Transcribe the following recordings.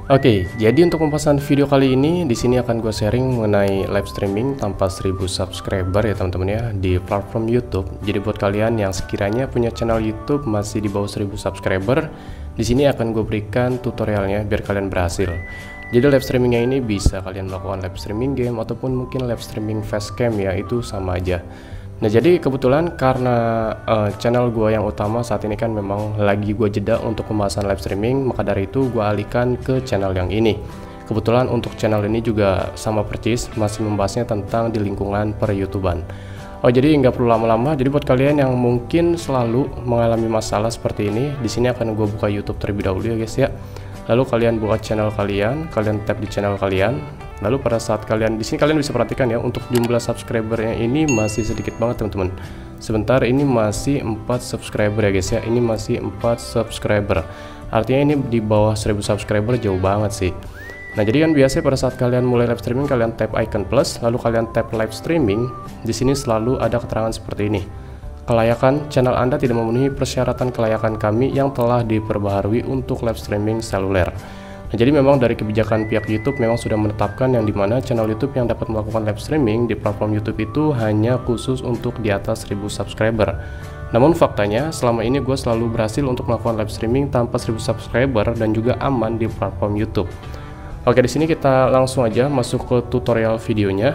Oke, jadi untuk pembahasan video kali ini di sini akan gue sharing mengenai live streaming tanpa 1000 subscriber ya teman-teman ya di platform YouTube. Jadi buat kalian yang sekiranya punya channel YouTube masih di bawah 1000 subscriber, di sini akan gue berikan tutorialnya biar kalian berhasil. Jadi live streamingnya ini bisa kalian melakukan live streaming game ataupun mungkin live streaming facecam ya, itu sama aja. Nah jadi kebetulan karena channel gue yang utama saat ini kan memang lagi gue jeda untuk pembahasan live streaming, maka dari itu gue alihkan ke channel yang ini. Kebetulan untuk channel ini juga sama persis masih membahasnya tentang di lingkungan per YouTubean. Oh jadi nggak perlu lama-lama. Jadi buat kalian yang mungkin selalu mengalami masalah seperti ini, di sini akan gue buka YouTube terlebih dahulu ya guys ya. Lalu kalian buka channel kalian tap di channel kalian. Lalu pada saat kalian di sini kalian bisa perhatikan ya, untuk jumlah subscribernya ini masih sedikit banget teman-teman. Sebentar, ini masih 4 subscriber ya guys ya. Ini masih 4 subscriber. Artinya ini di bawah 1000 subscriber jauh banget sih. Nah, jadi kan biasanya pada saat kalian mulai live streaming kalian tap icon plus, lalu kalian tap live streaming. Di sini selalu ada keterangan seperti ini. Kelayakan channel Anda tidak memenuhi persyaratan kelayakan kami yang telah diperbaharui untuk live streaming seluler. Nah, jadi memang dari kebijakan pihak YouTube memang sudah menetapkan yang dimana channel YouTube yang dapat melakukan live streaming di platform YouTube itu hanya khusus untuk di atas 1000 subscriber. Namun faktanya selama ini gue selalu berhasil untuk melakukan live streaming tanpa 1000 subscriber dan juga aman di platform YouTube. Oke, di sini kita langsung aja masuk ke tutorial videonya.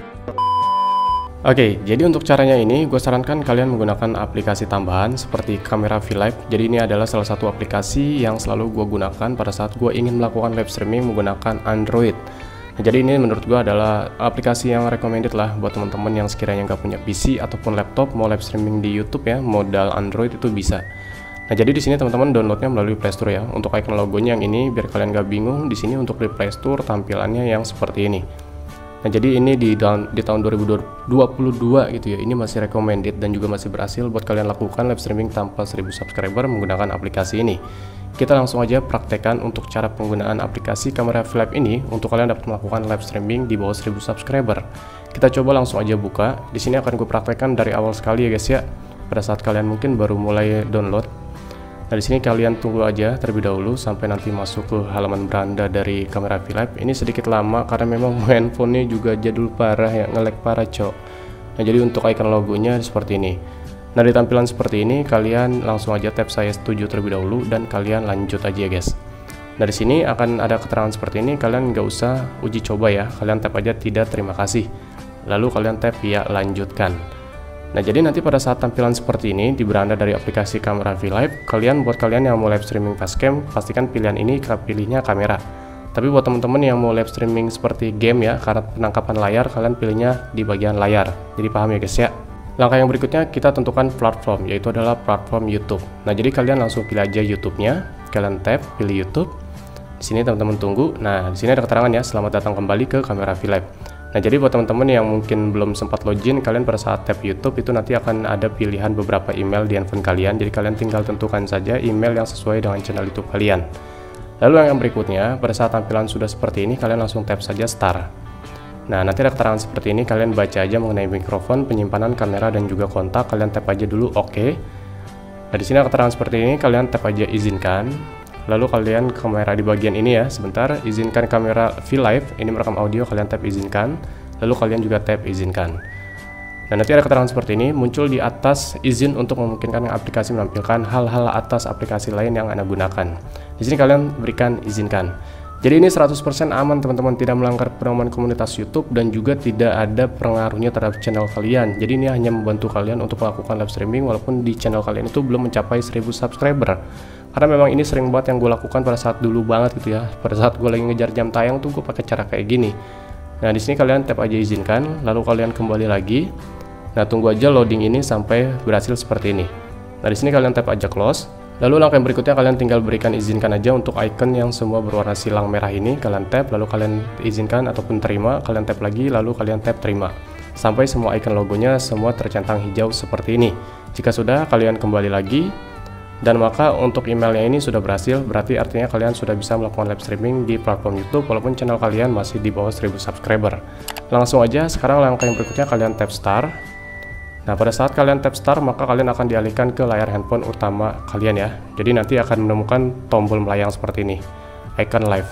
Oke, jadi untuk caranya ini gue sarankan kalian menggunakan aplikasi tambahan seperti Camera V-Live. Jadi ini adalah salah satu aplikasi yang selalu gue gunakan pada saat gue ingin melakukan live streaming menggunakan Android. Nah, jadi ini menurut gue adalah aplikasi yang recommended lah buat teman-teman yang sekiranya nggak punya PC ataupun laptop mau live streaming di YouTube ya, modal Android itu bisa. Nah, jadi di sini teman-teman downloadnya melalui Play Store ya. Untuk icon logonya yang ini biar kalian nggak bingung, di sini untuk di Play Store tampilannya yang seperti ini. Nah, jadi ini di tahun 2022 gitu ya, ini masih recommended dan juga masih berhasil buat kalian lakukan live streaming tanpa 1000 subscriber menggunakan aplikasi ini. Kita langsung aja praktekkan untuk cara penggunaan aplikasi Camera V-Live ini untuk kalian dapat melakukan live streaming di bawah 1000 subscriber. Kita coba langsung aja buka. Di sini akan gue praktekkan dari awal sekali ya guys ya. Pada saat kalian mungkin baru mulai download. Nah, di sini kalian tunggu aja terlebih dahulu sampai nanti masuk ke halaman beranda dari Camera V-Live. Ini sedikit lama karena memang handphonenya juga jadul parah ya, nge-lag parah cok. Nah, jadi untuk icon logonya seperti ini. Nah, di tampilan seperti ini kalian langsung aja tap saya setuju terlebih dahulu dan kalian lanjut aja ya guys. Nah, di sini akan ada keterangan seperti ini, kalian nggak usah uji coba ya, kalian tap aja tidak terima kasih. Lalu kalian tap ya lanjutkan. Nah, jadi nanti pada saat tampilan seperti ini di beranda dari aplikasi Camera V-Live, buat kalian yang mau live streaming facecam, pastikan pilihan ini pilihnya kamera. Tapi buat teman-teman yang mau live streaming seperti game ya, karena penangkapan layar, kalian pilihnya di bagian layar. Jadi paham ya guys ya. Langkah yang berikutnya kita tentukan platform, yaitu adalah platform YouTube. Nah, jadi kalian langsung pilih aja YouTube-nya, kalian tap pilih YouTube. Di sini teman-teman tunggu. Nah, di sini ada keterangan ya, selamat datang kembali ke Camera V-Live. Nah, jadi buat teman-teman yang mungkin belum sempat login, kalian pada saat tap YouTube itu nanti akan ada pilihan beberapa email di handphone kalian. Jadi kalian tinggal tentukan saja email yang sesuai dengan channel YouTube kalian. Lalu yang berikutnya, pada saat tampilan sudah seperti ini, kalian langsung tap saja start. Nah, nanti ada keterangan seperti ini, kalian baca aja mengenai mikrofon, penyimpanan kamera dan juga kontak. Kalian tap aja dulu oke. Nah, di sini ada keterangan seperti ini, kalian tap aja izinkan. Lalu kalian ke kamera di bagian ini ya, sebentar, izinkan kamera V-Live ini merekam audio, kalian tap izinkan. Lalu kalian juga tap izinkan. Nah, nanti ada keterangan seperti ini, muncul di atas izin untuk memungkinkan aplikasi menampilkan hal-hal atas aplikasi lain yang Anda gunakan. Di sini kalian berikan izinkan. Jadi ini 100% aman teman-teman, tidak melanggar pedoman komunitas YouTube dan juga tidak ada pengaruhnya terhadap channel kalian. Jadi ini hanya membantu kalian untuk melakukan live streaming walaupun di channel kalian itu belum mencapai 1000 subscriber. Karena memang ini sering banget yang gue lakukan pada saat dulu banget gitu ya. Pada saat gue lagi ngejar jam tayang tuh gue pakai cara kayak gini. Nah, di sini kalian tap aja izinkan, lalu kalian kembali lagi. Nah, tunggu aja loading ini sampai berhasil seperti ini. Nah, di sini kalian tap aja close. Lalu langkah yang berikutnya kalian tinggal berikan izinkan aja untuk icon yang semua berwarna silang merah ini. Kalian tap, lalu kalian izinkan ataupun terima. Kalian tap lagi, lalu kalian tap terima. Sampai semua icon logonya semua tercentang hijau seperti ini. Jika sudah, kalian kembali lagi. Dan maka untuk emailnya ini sudah berhasil, berarti artinya kalian sudah bisa melakukan live streaming di platform YouTube walaupun channel kalian masih di bawah 1000 subscriber. Langsung aja, sekarang langkah yang berikutnya kalian tap start. Nah, pada saat kalian tap start, maka kalian akan dialihkan ke layar handphone utama kalian ya. Jadi nanti akan menemukan tombol melayang seperti ini, icon live.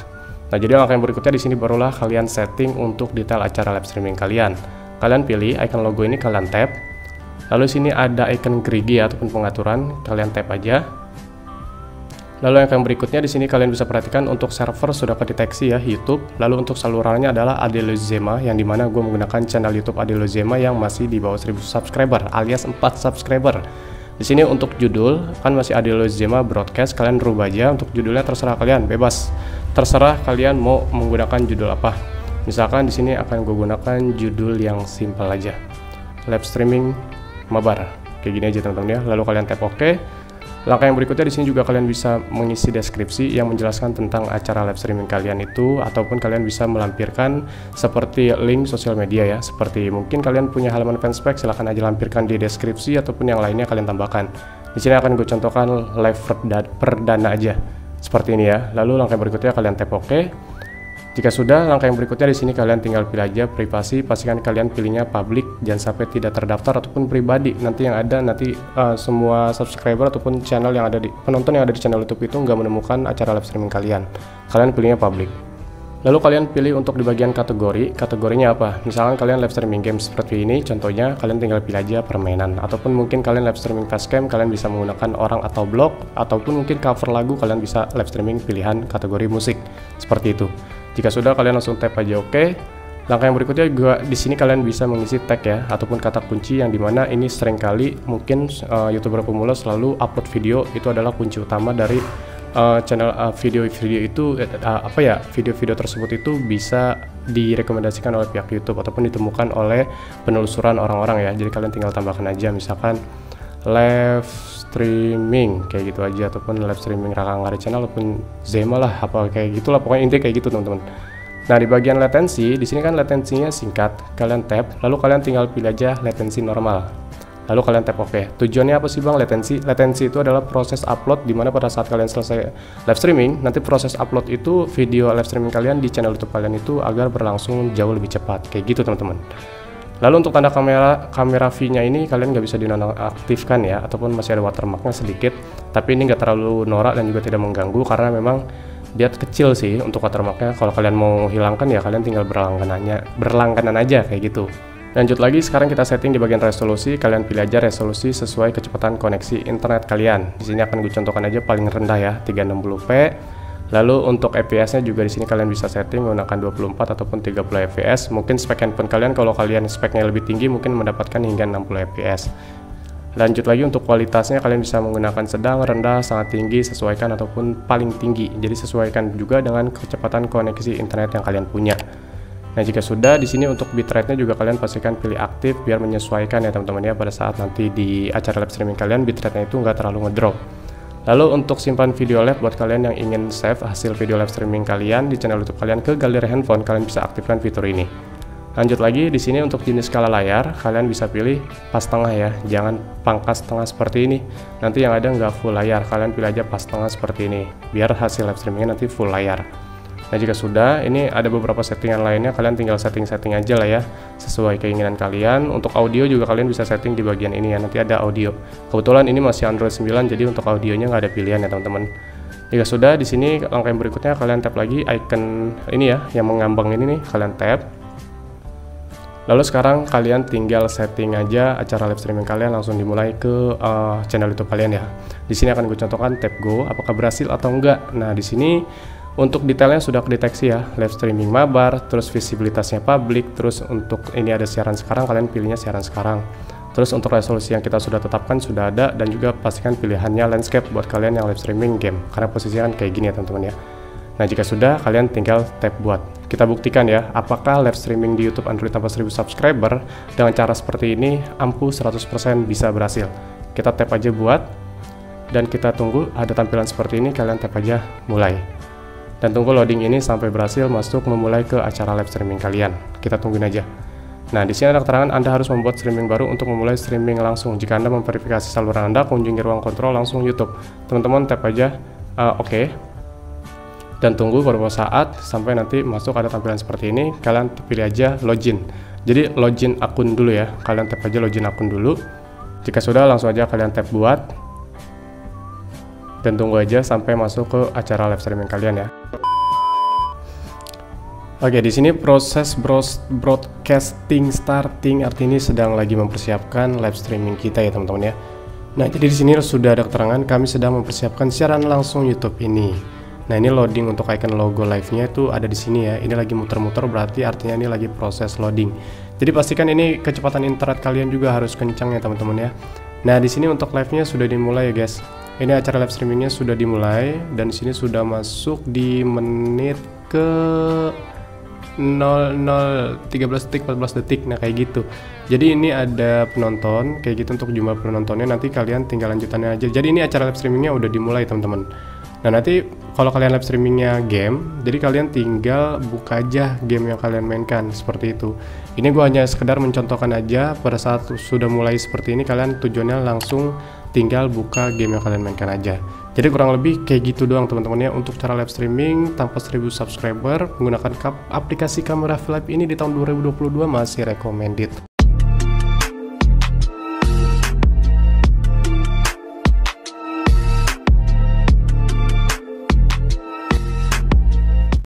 Nah, jadi langkah yang berikutnya di sini barulah kalian setting untuk detail acara live streaming kalian. Kalian pilih icon logo ini, kalian tap. Lalu sini ada icon gerigi ataupun pengaturan, kalian tap aja. Lalu yang berikutnya di sini kalian bisa perhatikan untuk server sudah kedeteksi ya, YouTube. Lalu untuk salurannya adalah Adelozema, yang dimana gue menggunakan channel YouTube Adelozema yang masih di bawah 1000 subscriber alias 4 subscriber. Di sini untuk judul kan masih Adelozema broadcast, kalian rubah aja. Untuk judulnya terserah kalian, bebas. Terserah kalian mau menggunakan judul apa. Misalkan di sini akan gue gunakan judul yang simple aja, live streaming mabar. Kayak gini aja teman-teman ya. Lalu kalian tap OK. Langkah yang berikutnya di sini juga kalian bisa mengisi deskripsi yang menjelaskan tentang acara live streaming kalian itu, ataupun kalian bisa melampirkan seperti link sosial media ya. Seperti mungkin kalian punya halaman fanspage, silahkan aja lampirkan di deskripsi ataupun yang lainnya kalian tambahkan. Di sini akan gue contohkan live perdana aja seperti ini ya. Lalu langkah berikutnya kalian tap OK. Jika sudah, langkah yang berikutnya di sini kalian tinggal pilih aja privasi, pastikan kalian pilihnya public, jangan sampai tidak terdaftar ataupun pribadi. Nanti yang ada semua subscriber ataupun channel yang ada di penonton yang ada di channel YouTube itu nggak menemukan acara live streaming kalian. Kalian pilihnya public. Lalu kalian pilih untuk di bagian kategori, kategorinya apa? Misalkan kalian live streaming game seperti ini, contohnya kalian tinggal pilih aja permainan, ataupun mungkin kalian live streaming facecam, kalian bisa menggunakan orang atau blog, ataupun mungkin cover lagu, kalian bisa live streaming pilihan kategori musik, seperti itu. Jika sudah, kalian langsung tap aja OK. Langkah yang berikutnya juga di sini kalian bisa mengisi tag ya, ataupun kata kunci yang dimana ini seringkali mungkin YouTuber pemula selalu upload video, itu adalah kunci utama dari channel video-video itu video-video tersebut itu bisa direkomendasikan oleh pihak YouTube ataupun ditemukan oleh penelusuran orang-orang ya. Jadi kalian tinggal tambahkan aja misalkan live streaming kayak gitu aja, ataupun live streaming Raka Angkari channel ataupun Zema lah, apa kayak gitulah, pokoknya intinya kayak gitu teman-teman. Nah, di bagian latensi di sini kan latensinya singkat, kalian tap lalu kalian tinggal pilih aja latensi normal. Lalu kalian tap OK. Tujuannya apa sih bang latensi? Latensi itu adalah proses upload, dimana pada saat kalian selesai live streaming, nanti proses upload itu video live streaming kalian di channel YouTube kalian itu agar berlangsung jauh lebih cepat. Kayak gitu teman-teman. Lalu untuk tanda kamera V-nya ini kalian nggak bisa dinonaktifkan ya, ataupun masih ada watermarknya sedikit. Tapi ini nggak terlalu norak dan juga tidak mengganggu karena memang dia kecil sih untuk watermarknya. Kalau kalian mau hilangkan ya kalian tinggal berlangganan aja kayak gitu. Lanjut lagi, sekarang kita setting di bagian resolusi. Kalian pilih aja resolusi sesuai kecepatan koneksi internet kalian. Di sini akan gue contohkan aja paling rendah ya, 360p. Lalu untuk fps-nya juga di sini kalian bisa setting menggunakan 24 ataupun 30 fps. Mungkin spek handphone kalian kalau kalian speknya lebih tinggi mungkin mendapatkan hingga 60 fps. Lanjut lagi untuk kualitasnya kalian bisa menggunakan sedang, rendah, sangat tinggi, sesuaikan ataupun paling tinggi. Jadi sesuaikan juga dengan kecepatan koneksi internet yang kalian punya. Nah, jika sudah di sini untuk bitrate-nya juga kalian pastikan pilih aktif biar menyesuaikan ya teman-teman ya, pada saat nanti di acara live streaming kalian bitrate-nya itu nggak terlalu ngedrop. Lalu untuk simpan video live buat kalian yang ingin save hasil video live streaming kalian di channel YouTube kalian ke galeri handphone, kalian bisa aktifkan fitur ini. Lanjut lagi di sini untuk jenis skala layar kalian bisa pilih pas tengah ya, jangan pangkas tengah seperti ini. Nanti yang ada nggak full layar, kalian pilih aja pas tengah seperti ini biar hasil live streamingnya nanti full layar. Nah, jika sudah, ini ada beberapa settingan lainnya, kalian tinggal setting-setting aja lah ya, sesuai keinginan kalian. Untuk audio juga kalian bisa setting di bagian ini ya, nanti ada audio. Kebetulan ini masih Android 9, jadi untuk audionya nggak ada pilihan ya teman-teman. Jika sudah, di sini langkah yang berikutnya kalian tap lagi icon ini ya, yang mengambang ini nih, kalian tap. Lalu sekarang kalian tinggal setting aja acara live streaming kalian langsung dimulai ke channel YouTube kalian ya. Di sini akan gue contohkan tap go, apakah berhasil atau enggak. Nah, di sini untuk detailnya sudah kedeteksi ya, live streaming mabar, terus visibilitasnya publik, terus untuk ini ada siaran sekarang, kalian pilihnya siaran sekarang. Terus untuk resolusi yang kita sudah tetapkan sudah ada, dan juga pastikan pilihannya landscape buat kalian yang live streaming game, karena posisinya kan kayak gini ya teman-teman ya. Nah, jika sudah, kalian tinggal tap buat. Kita buktikan ya, apakah live streaming di YouTube Android tanpa 1000 subscriber dengan cara seperti ini ampuh 100% bisa berhasil. Kita tap aja buat, dan kita tunggu ada tampilan seperti ini, kalian tap aja mulai. Dan tunggu loading ini sampai berhasil masuk memulai ke acara live streaming kalian. Kita tungguin aja. Nah, di sini ada keterangan Anda harus membuat streaming baru untuk memulai streaming langsung. Jika Anda memverifikasi saluran Anda, kunjungi ruang kontrol langsung YouTube. Teman-teman tap aja OK. Dan tunggu beberapa saat sampai nanti masuk ada tampilan seperti ini. Kalian pilih aja login. Jadi login akun dulu ya. Kalian tap aja login akun dulu. Jika sudah, langsung aja kalian tap buat. Dan tunggu aja sampai masuk ke acara live streaming kalian ya. Oke, di sini proses broadcasting starting, artinya ini sedang lagi mempersiapkan live streaming kita ya teman-teman ya. Nah, jadi di sini sudah ada keterangan kami sedang mempersiapkan siaran langsung YouTube ini. Nah, ini loading untuk icon logo live-nya itu ada di sini ya. Ini lagi muter-muter, berarti artinya ini lagi proses loading. Jadi pastikan ini kecepatan internet kalian juga harus kencang ya teman-teman ya. Nah, di sini untuk live-nya sudah dimulai ya guys. Ini acara live streamingnya sudah dimulai dan di sini sudah masuk di menit ke 13 detik 14 detik. Nah kayak gitu, jadi ini ada penonton kayak gitu. Untuk jumlah penontonnya nanti kalian tinggal lanjutannya aja. Jadi ini acara live streamingnya udah dimulai teman-teman. Nah nanti kalau kalian live streamingnya game, jadi kalian tinggal buka aja game yang kalian mainkan seperti itu. Ini gua hanya sekedar mencontohkan aja, pada saat sudah mulai seperti ini kalian tujuannya langsung tinggal buka game yang kalian mainkan aja. Jadi kurang lebih kayak gitu doang teman-teman ya untuk cara live streaming tanpa 1000 subscriber menggunakan aplikasi kamera Philips ini di tahun 2022 masih recommended.